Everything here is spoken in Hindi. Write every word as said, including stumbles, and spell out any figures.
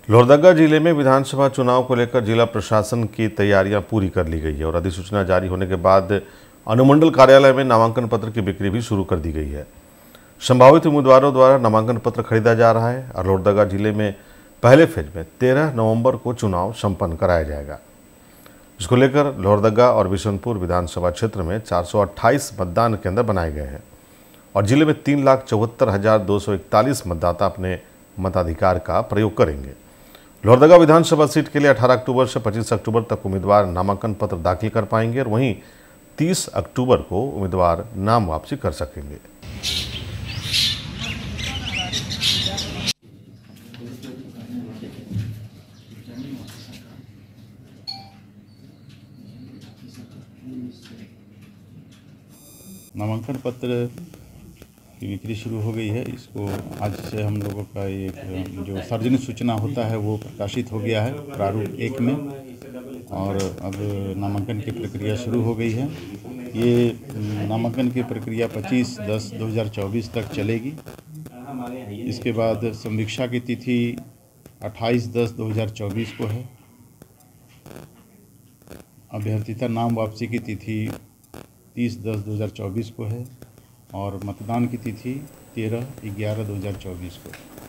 लोहरदगा जिले में विधानसभा चुनाव को लेकर जिला प्रशासन की तैयारियां पूरी कर ली गई है और अधिसूचना जारी होने के बाद अनुमंडल कार्यालय में नामांकन पत्र की बिक्री भी शुरू कर दी गई है। संभावित उम्मीदवारों द्वारा नामांकन पत्र खरीदा जा रहा है और लोहरदगा जिले में पहले फेज में तेरह नवंबर को चुनाव संपन्न कराया जाएगा, जिसको लेकर लोहरदगा और बिशनपुर विधानसभा क्षेत्र में चार सौ अट्ठाईस मतदान केंद्र बनाए गए हैं और जिले में तीन लाख चौहत्तर हजार दो सौ इकतालीस मतदाता अपने मताधिकार का प्रयोग करेंगे। लोहरदगा विधानसभा सीट के लिए अठारह अक्टूबर से पच्चीस अक्टूबर तक उम्मीदवार नामांकन पत्र दाखिल कर पाएंगे और वहीं तीस अक्टूबर को उम्मीदवार नाम वापसी कर सकेंगे। नामांकन पत्र की बिक्री शुरू हो गई है। इसको आज से हम लोगों का एक जो सार्वजनिक सूचना होता है वो प्रकाशित हो गया है प्रारूप एक में, और अब नामांकन की प्रक्रिया शुरू हो गई है। ये नामांकन की प्रक्रिया पच्चीस दस दो हज़ार चौबीस तक चलेगी। इसके बाद समीक्षा की तिथि अट्ठाईस दस दो हज़ार चौबीस को है। अभ्यर्थिता नाम वापसी की तिथि तीस दस दो हज़ार चौबीस को है और मतदान की तिथि तेरह ग्यारह दो हज़ार चौबीस को।